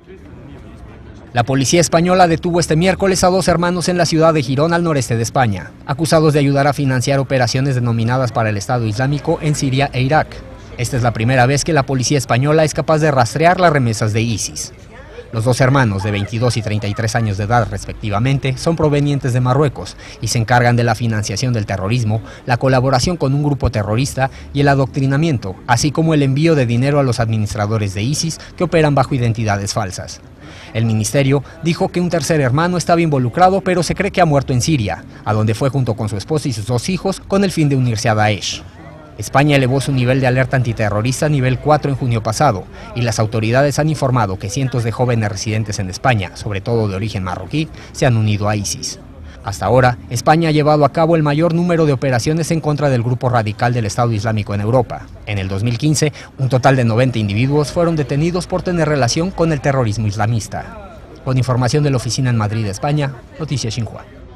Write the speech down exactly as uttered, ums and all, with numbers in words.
La policía española detuvo este miércoles a dos hermanos en la ciudad de Girón, al noreste de España, acusados de ayudar a financiar operaciones denominadas para el Estado Islámico en Siria e Irak. Esta es la primera vez que la policía española es capaz de rastrear las remesas de ISIS. Los dos hermanos, de veintidós y treinta y tres años de edad respectivamente, son provenientes de Marruecos y se encargan de la financiación del terrorismo, la colaboración con un grupo terrorista y el adoctrinamiento, así como el envío de dinero a los administradores de ISIS que operan bajo identidades falsas. El ministerio dijo que un tercer hermano estaba involucrado, pero se cree que ha muerto en Siria, a donde fue junto con su esposa y sus dos hijos con el fin de unirse a Daesh. España elevó su nivel de alerta antiterrorista a nivel cuatro en junio pasado, y las autoridades han informado que cientos de jóvenes residentes en España, sobre todo de origen marroquí, se han unido a ISIS. Hasta ahora, España ha llevado a cabo el mayor número de operaciones en contra del grupo radical del Estado Islámico en Europa. En el dos mil quince, un total de noventa individuos fueron detenidos por tener relación con el terrorismo islamista. Con información de la oficina en Madrid, España, Noticias Xinhua.